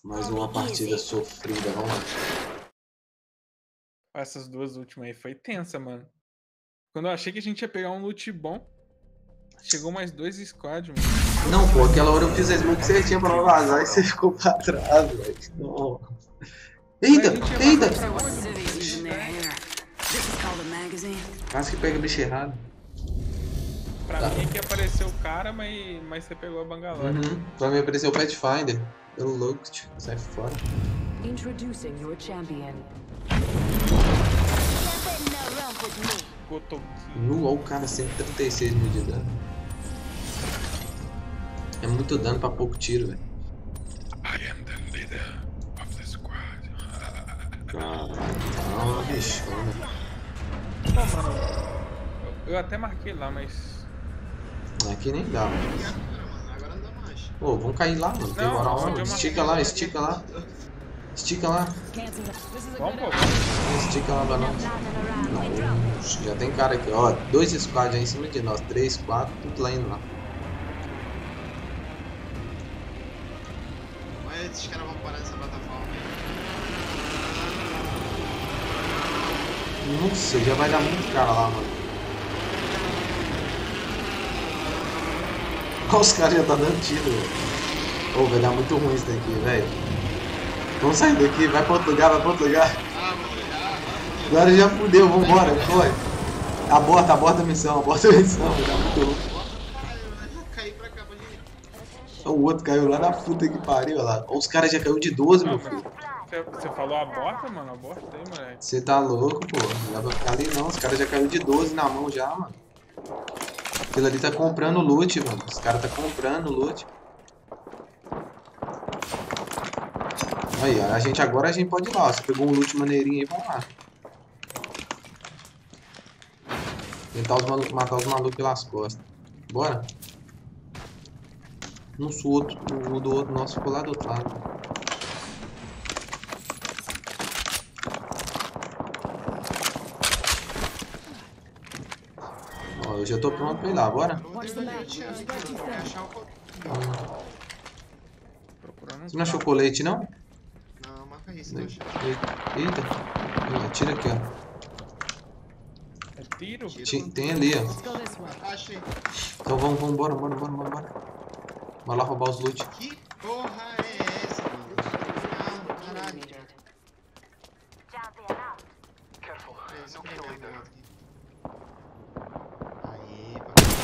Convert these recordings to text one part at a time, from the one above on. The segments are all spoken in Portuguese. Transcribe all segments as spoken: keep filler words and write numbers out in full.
Mais uma partida sofrida, vamos lá. Essas duas últimas aí foi tensa, mano. Quando eu achei que a gente ia pegar um loot bom, chegou mais dois squad, mano. Não, pô, aquela hora eu fiz a smoke certinha pra não vazar e você ficou pra trás, velho. Não. Eita, eita! Quase que pega o bicho errado. Pra tá. mim é que apareceu o cara, mas, mas você pegou a Bangalore. Uhum. Pra mim apareceu o Pathfinder. Eu louco, sai fora. Introducing your champion. No, ó, o cara, cento e trinta e seis mil de dano. É muito dano pra pouco tiro, velho. I am the leader of the squad. Caralho, não, bicho, Pô, mano, eu, eu até marquei lá, mas... Aqui nem dá, mano. Agora não dá mais. Pô, vamos cair lá, mano. Tem moral, não. Estica lá, estica lá. Estica lá. Vamos, pô. Estica lá pra nós. Não, já tem cara aqui, ó. Dois squads aí em cima de nós. Três, quatro, tudo lá indo lá. Mas esses caras vão parar nessa plataforma aí. Não sei, já vai dar muito cara lá, mano. Olha os caras já tá dando tiro, velho. Ô, vai dar muito ruim isso daqui, velho. Vamos sair daqui, vai pra outro lugar, vai pra outro lugar. Agora já fudeu, vambora, corre. Aborta, aborta a missão, aborta a missão, vai dar muito ruim. O outro caiu lá na puta que pariu, olha lá. Os caras já caiu de doze, meu filho. Você falou aborta, mano? Aborta aí, moleque. Você tá louco, pô. Não dá pra ficar ali não. Os caras já caiu de doze na mão já, mano. Aquilo ali tá comprando loot, mano. Os caras tá comprando loot. Aí, a gente agora a gente pode ir lá. Ó. Você pegou um loot maneirinho aí, vamos lá. Tentar os malu matar os malucos pelas costas. Bora. Nossa, o outro, o do outro nosso ficou lá do outro lado. Ó, eu já tô pronto pra ir lá, bora? Você não achou colete, não? Não, marca isso, Eita. Eita. Tira aqui, ó. É tiro? Tem ali, ó. Achei. Então vamos, vamos, bora, bora, bora, bora, bora. Vai lá roubar os loot. Que porra é essa, mano? Ah, caralho. Aí,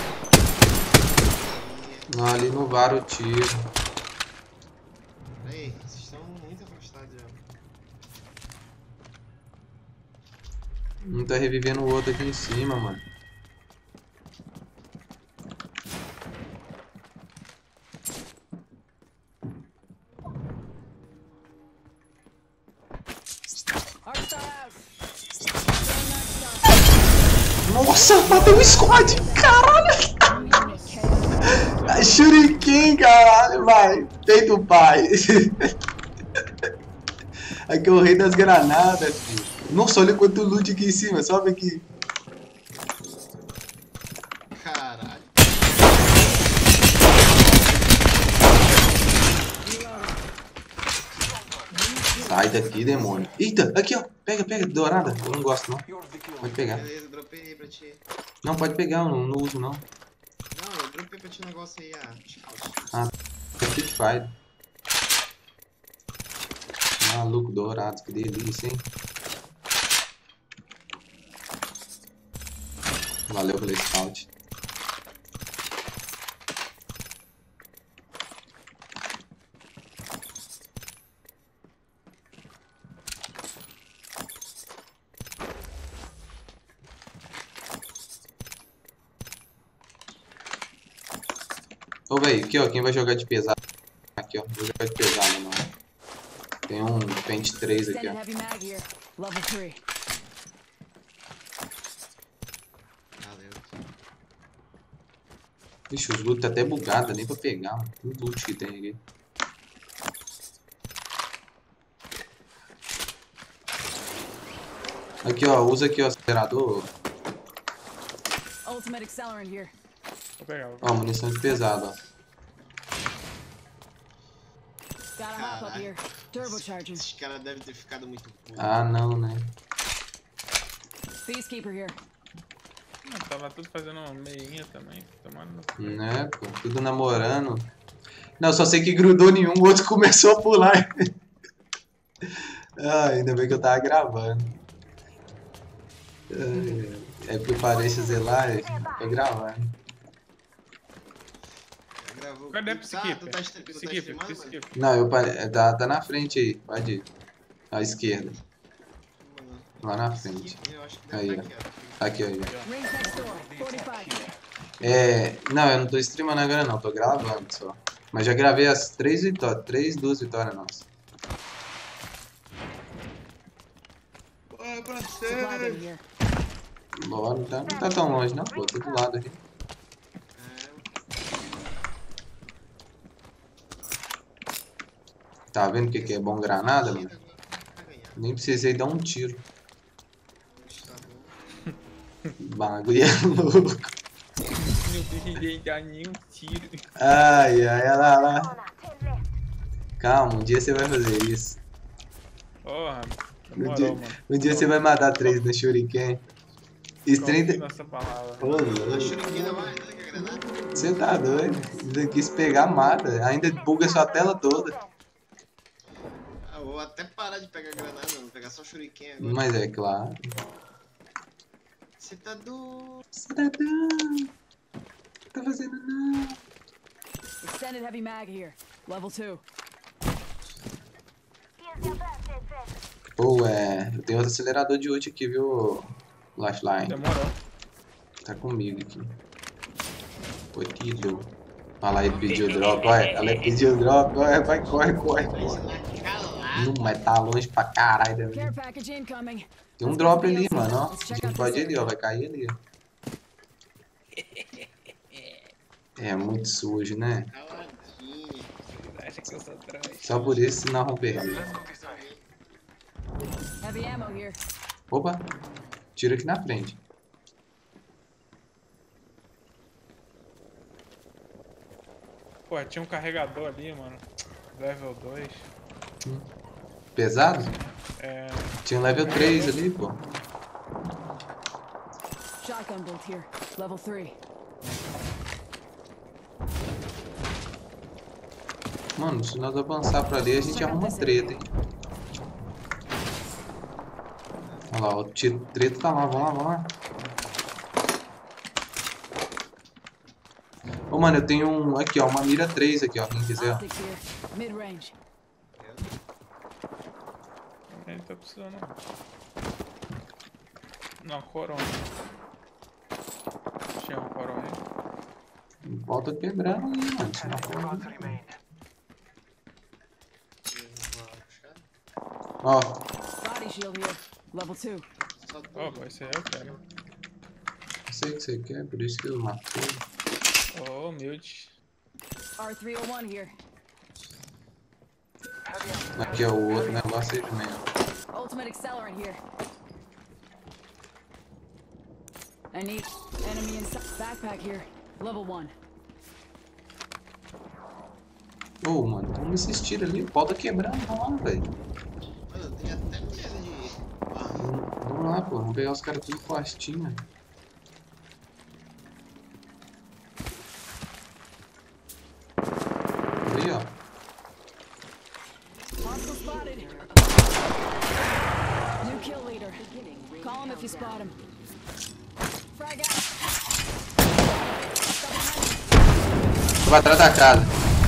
Não, ali no VAR o tiro. Peraí, vocês estão muito afastados já. Um tá revivendo o outro aqui em cima, mano. Nossa, bateu um squad, caralho! Shuriken, caralho, vai! Feito o pai! Aqui é o rei das granadas, filho. Nossa, olha quanto loot aqui em cima, sobe aqui. Caralho. Sai daqui, demônio. Eita, aqui ó, pega, pega, dourada. Eu não gosto não. Pode pegar. Beleza, dropei aí pra ti. Não, pode pegar, eu não, não uso não. Não, eu dropei pra ti o negócio aí, ah, scout. Ah, é Street Fighter. Maluco, dourado, que delícia, hein? Valeu pelo scout. Ô, velho, aqui ó, quem vai jogar de pesado? Aqui ó, vou jogar de pesado não. Tem um pente três aqui ó. Valeu. Vixe, os loot tá até bugado, nem pra pegar, mano. Tudo loot que tem aqui. Aqui ó, usa aqui o acelerador. Ultimate accelerant here. Vou pegar, vou Ó, munição de pesado, ó. Got a hop up Caralho. here. Turbocharging. Esses caras devem ter ficado muito putos. Ah, não, né? Peacekeeper here. Não, tava tudo fazendo uma meinha também. Tomando no cu. Né, pô? Tudo namorando. Não, só sei que grudou nenhum, o outro começou a pular. Ah, ainda bem que eu tava gravando. É, é porque eu parei de zelar e tô gravando. Já gravou. Cadê a Tu tá- Psykeeper? Tu tá, estre- tu tá Psykeeper, streamando, mano? Psykeeper. Não, eu parei, tá, tá na frente aí, pode ir. À esquerda, Mano, lá na frente. eu acho que Aí, deve ó. estar aqui, ó. Aqui, aí. Rings next door. forty-five. É, não, eu não tô streamando agora não, tô gravando só. Mas já gravei as três vitórias, três, duas vitórias nossas. Bora pra Supply cima. bin here. Bora, não tá, não tá tão longe não, pô, tô do lado aqui. Tá vendo o que, que é bom granada, mano? Nem precisei dar um tiro. Bagulho é louco. Não precisei dar nenhum tiro. Ai, ai, olha lá, lá. Calma, um dia você vai fazer isso. Porra, Um demorou, dia, mano. um dia você vai matar três no Shuriken. Isso Confio trinta... nessa palavra. Ô, louco. A Shuriken ainda vai, né, que é granada? Você tá doido? Isso aqui se pegar, mata. Ainda buga sua tela toda. Ah, vou até parar de pegar granada, vou pegar só Shuriken agora. Mas é claro. Você tá do... Cidadão. Tá fazendo não. Extended heavy mag here. Level two. Pô, é. Eu tenho outro acelerador de ult aqui, viu? Lifeline. Demorou. Tá comigo aqui. Foi que deu. Olha lá, ele pediu drop, olha. Ela pediu drop, olha. Vai, corre, corre, corre. Não, mas tá longe pra caralho. Care Né? package incoming. Tem um drop ali, mano, ó. A gente pode ir ali, ó. Vai cair ali, ó. É muito sujo, né? Caladinha. Acha que eu sou atrás. Só por isso senão vão perder. Heavy ammo here. Opa! Tira aqui na frente. Pô, tinha um carregador ali, mano. Level dois. Pesado? É. Tinha um level três ali, pô. Shotgun bolt here. Level three. Mano, se nós avançar pra ali, a gente arruma treta, hein? Olha lá, o tiro treta tá lá, vamos lá, vamos lá. Ô, mano, eu tenho um, aqui, ó, uma mira três aqui, ó, quem quiser, ó. Optics here. Mid range. Ele tá precisando. Não, corona. Tinha um corona aí. Volta quebrando aí, mano, senão for... Ó, Body shield here. Level two. Ó, oh, esse aí eu quero. eu sei que você quer, por isso que eu matei. Oh, humilde. R three oh one here. Aqui é o outro negócio aí também, ó. Ultimate accelerant here. I need enemy inside. Backpack here. Level one. Ô, mano, toma esses tiros ali, o pau tá quebrando, vamos lá, velho. Mano, eu tenho até medo de... Ah, Vamos- Vamos lá, pô, vamos pegar os caras tudo costinha. Aí, ó. Hostile spotted. New kill leader. Call him if you spot him. Frag out. Tô pra trás da casa.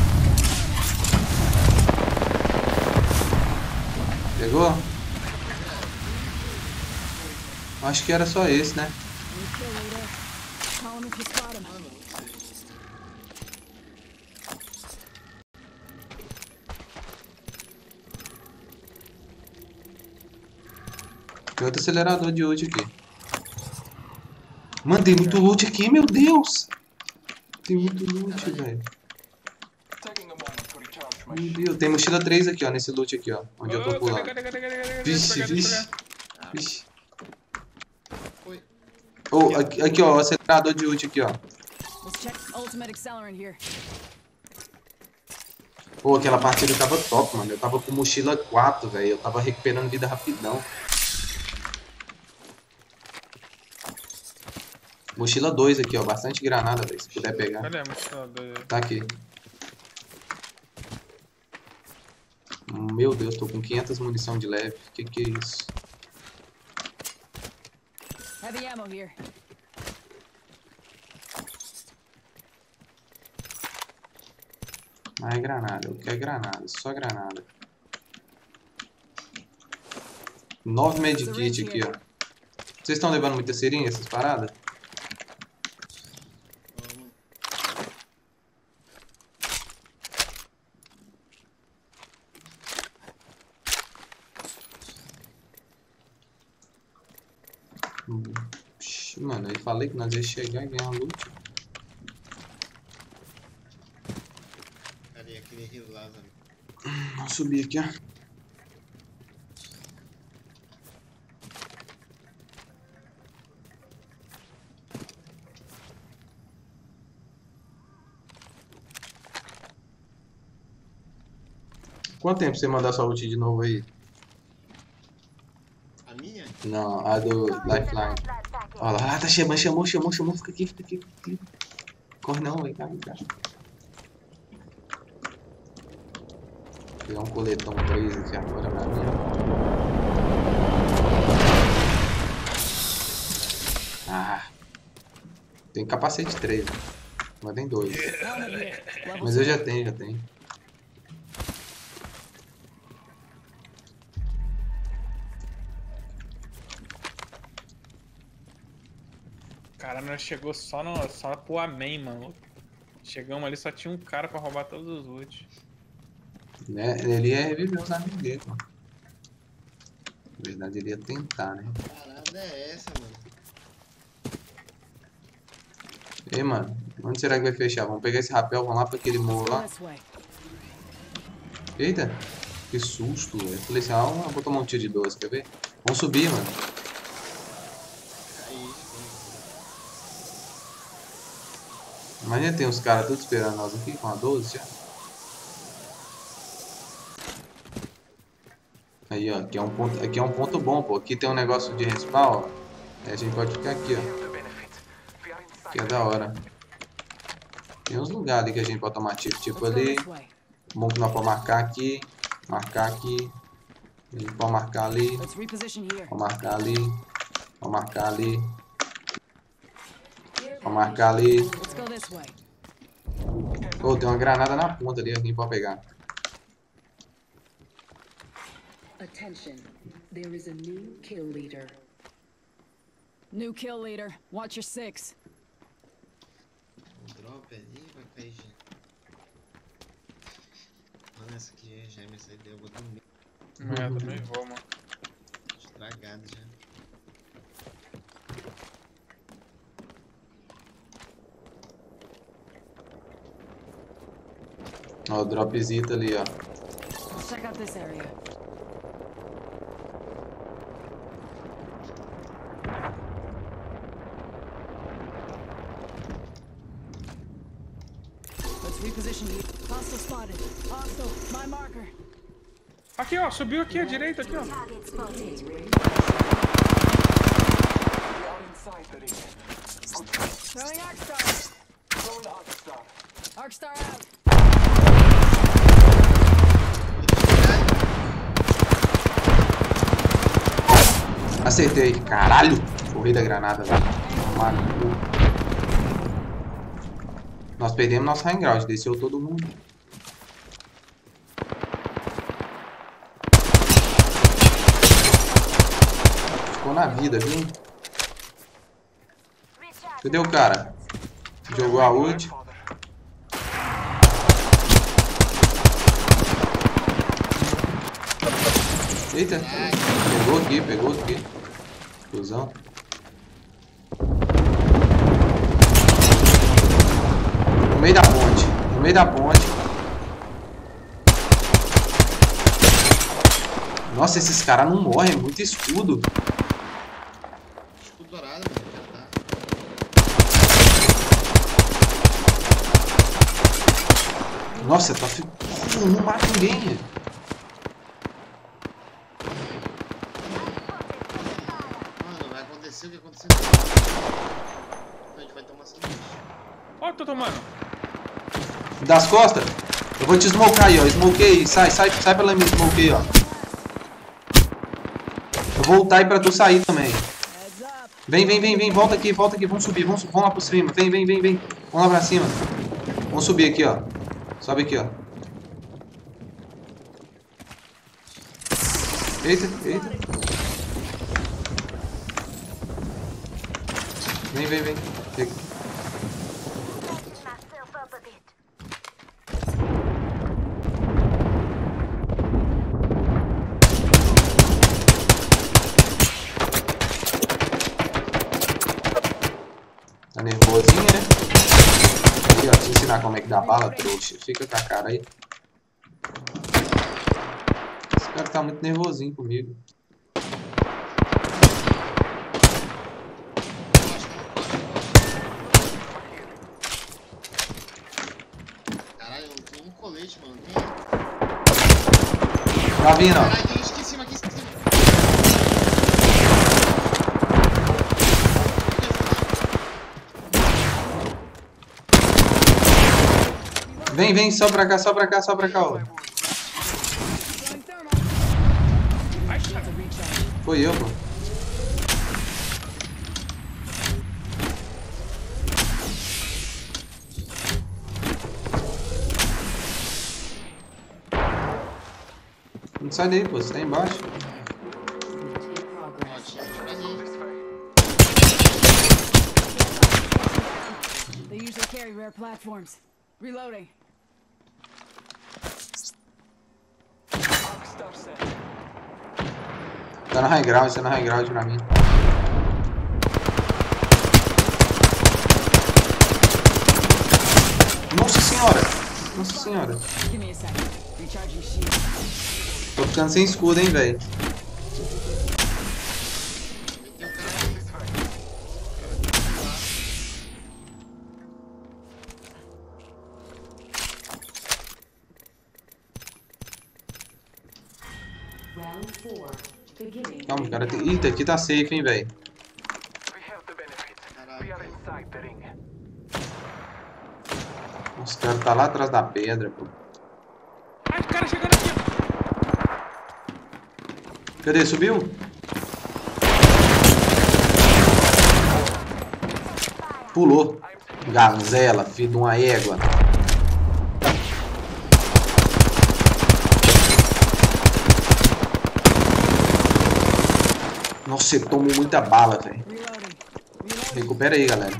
Pegou? Acho que era só esse, né? New kill leader. Call him if you spot him. Tem outro acelerador de ult aqui. Mano, tem muito loot aqui, meu Deus! Tem muito loot, velho. Meu Deus, tem mochila três aqui, ó, nesse loot aqui, ó. Onde eu tô Ô, pulando. cadê, cadê, cadê, cadê, cadê? Vixe, Pegar, vixe. pegar. Vixe. foi. Oh, aqui, aqui, ó, o acelerador de ult aqui, ó. Let's check ultimate accelerant here. Pô, aquela partida tava top, mano. Eu tava com mochila quatro, velho. Eu tava recuperando vida rapidão. Mochila dois aqui, ó. Bastante granada, velho. Se puder pegar. Cadê a mochila dois? Tá aqui. Meu Deus, tô com quinhentas munição de leve. Que que é isso? Heavy ammo here. Ah, é granada. Eu quero granada. Só granada. Nove medikit aqui, ó. Vocês estão levando muita seringa, essas paradas? Ixi, mano, eu falei que nós ia chegar e ganhar loot. Cadê aquele rio lá, velho? Vamos subir aqui, ó. Quanto tempo você mandar sua ult de novo aí? A minha? Não, a do Lifeline. Olha lá, tá chamando, chamou, chamou, chamou. Fica aqui, fica aqui, fica aqui. Corre não, vem cá, vem cá. Vou pegar um coletão três aqui agora pra mim. Ah. Tem capacete três, né? Mas tem dois. Helmet here. Level Mas eu já tenho, já tenho. Cara, nós chegou só, no, só pro Amém, mano. Chegamos ali, só tinha um cara pra roubar todos os loot. Né? Ele ia reviver os amigos dele, mano. Na verdade, ele ia tentar, né? Que parada é essa, mano? Ei, mano, onde será que vai fechar? Vamos pegar esse rapel, vamos lá pra aquele morro Go lá. this way. Eita, que susto, velho. Eu falei assim, ah, vou tomar um tiro de doze, quer ver? Vamos subir, mano. Aí, Imagina, tem uns caras todos esperando nós aqui com a doze já. Aí, ó, aqui é um ponto, aqui é um ponto bom, pô. Aqui tem um negócio de respawn, ó. Aí a gente pode ficar aqui, ó. Que é da hora. Tem uns lugares ali que a gente pode tomar tiro, tipo Let's go ali. this way. Bom que nós podemos marcar aqui, marcar aqui. A gente pode marcar ali, Let's reposition here. pode marcar ali, pode marcar ali, pode marcar ali. Let's go this way. Oh, tem uma granada na ponta ali, alguém pode pegar. Attention, there is a new kill leader. New kill leader. Watch your six. o drop ali vai cair, gente. Mano, essa aqui é gêmea, essa ideia eu vou dormir. Não, eu também vou, mano. Estragado já. Ó, o dropzito ali, ó. Let's check out this area. Let's reposition here. Hostile spotted. Hostile. My marker. Aqui, ó, subiu aqui à direita, aqui, ó. Throwing Arcstar. Arcstar out. Acertei. Caralho! Corri da granada, velho. Tomar no cu. Nós perdemos nosso high ground. Desceu todo mundo. Ficou na vida, viu? Cadê o cara? Jogou a ult. Eita. Pegou aqui, pegou aqui. Fusão. No meio da ponte. No meio da ponte. Nossa, esses caras não morrem. É muito escudo. Escudo dourado, mano, já tá. Nossa, tá... fi- não mata ninguém. Mano, vai acontecer o que aconteceu. A gente vai tomar sanduíche. Ó, tô tomando. Das costas? Eu vou te smokear aí, ó. Smokei. Sai, sai, sai pela minha smoke aí, ó. Eu vou voltar aí pra tu sair também. Vem, vem, vem, vem. Volta aqui, volta aqui. Vamos subir. Vamos, vamos lá pro cima. Vem, vem, vem, vem. Vamos lá pra cima. Vamos subir aqui, ó. Sobe aqui, ó. Eita, eita. Vem, vem, vem. Chega. Tá nervosinho, né? Aqui, ó, te ensinar como é que dá bala, trouxa. Fica com a cara aí. Esse cara tá muito nervosinho comigo. Caralho, eu não tenho um colete, mano. Tem... Tá vindo, ó. Caralho, tem gente aqui em cima, aqui em cima. Vem, vem, só pra cá, só pra cá, só pra cá, ó. Foi eu, pô. Não sai daí, pô, você tá embaixo. Ó, tinha gente pra ali. They usually carry rare platforms. Reloading. Tá no high ground, tá no high ground pra mim. Nossa senhora! Nossa senhora! Give me a second. Recharging shield. Tô ficando sem escudo, hein, velho. Round four. Beginning. Calma, cara. Tem... Eita, aqui tá safe, hein, velho. Os caras tá lá atrás da pedra, pô. Ai, o cara chegando aqui. Cadê? Subiu? Pulou. Gazela, filho de uma égua. Nossa, você tomou muita bala, velho. Recupera aí, galera.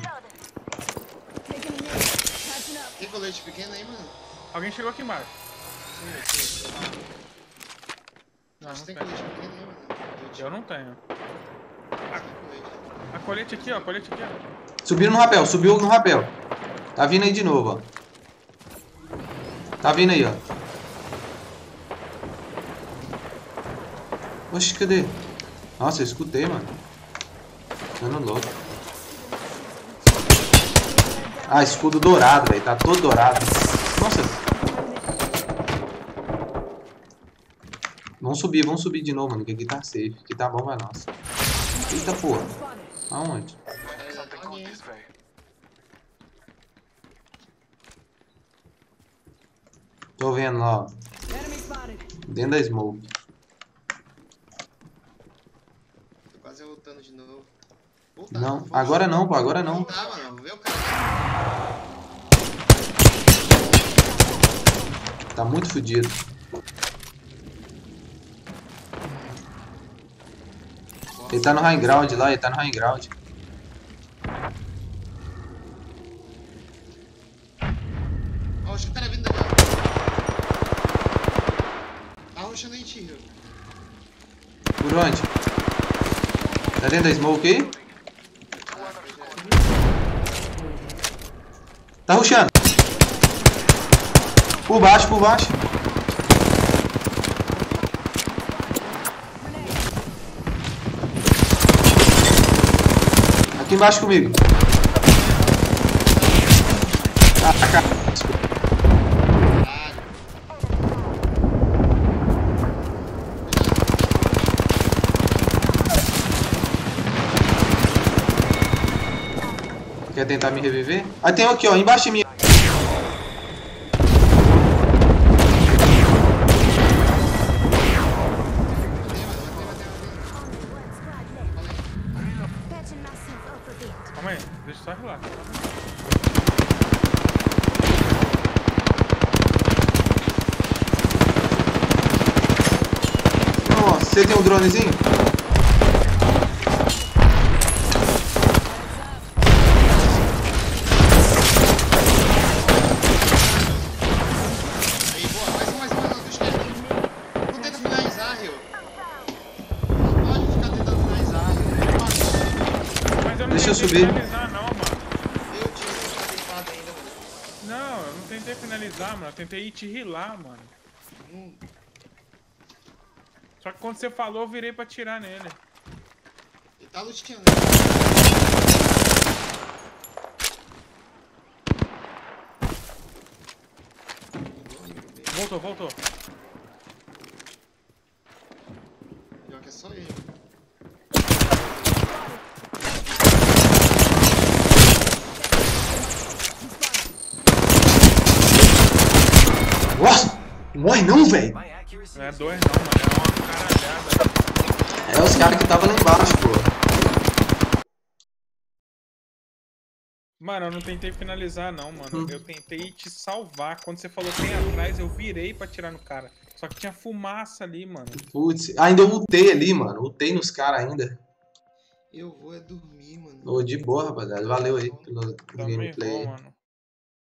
Tem colete pequeno aí, mano? Alguém chegou aqui embaixo. Não, Acho não que tem tem. colete pequeno aí, mano. Eu não tenho. Tem colete. A colete aqui, ó. A colete aqui, ó. Subiu no rapel, subiu no rapel. Tá vindo aí de novo, ó. Tá vindo aí, ó. Oxe, cadê? Nossa, eu escutei, mano. Ficando louco. Ah, escudo dourado, velho. Tá todo dourado. Nossa. Vamos subir, vamos subir de novo, mano. Que aqui tá safe. Aqui tá bom pra nós. Eita porra. Aonde? Tô vendo lá, ó. Enemy spotted. Dentro da smoke. Tô quase voltando de novo. Voltar, Não, foi. agora não, pô. Agora não. Voltar, mano. Vou ver o cara. Tá muito fodido. Ele tá no high ground lá, ele tá no high ground. Ó, acho que o cara vindo daqui. Tá rushando aí, tio. Por onde? Tá dentro da smoke aí? Tá rushando. Por baixo, por baixo. Aqui embaixo comigo. Ah, cara. Quer tentar me reviver? Ah, tem um aqui, ó, embaixo de mim. Calma aí, deixa eu só relaxar. Nossa, você tem um dronezinho? Aí, boa, mais um, mais um, mais um, deixa eu não tenta finalizar, Rio. Não pode ficar tentando finalizar, Rio. Mas eu não Deixa eu tentei subir. finalizar não, mano. Eu tinha que ficar deitado ainda, mano. Não, eu não tentei finalizar, mano. Eu tentei ir te rilar, mano. Hum, Só que quando você falou, eu virei pra atirar nele. ele tá luteando. Voltou, voltou. Pior que é só ele. Nossa, não morre não, velho. Não é dois não, mano. É uma caralhada. É os caras que estavam lá embaixo, pô. Mano, eu não tentei finalizar não, mano. Hum. Eu tentei te salvar. Quando você falou tem atrás, eu virei pra atirar no cara. Só que tinha fumaça ali, mano. Putz, ainda eu ultei ali, mano. Ultei nos caras ainda. Eu vou é dormir, mano. Ô, de boa, rapaziada. Valeu aí pelo, pelo Também gameplay. vou, mano.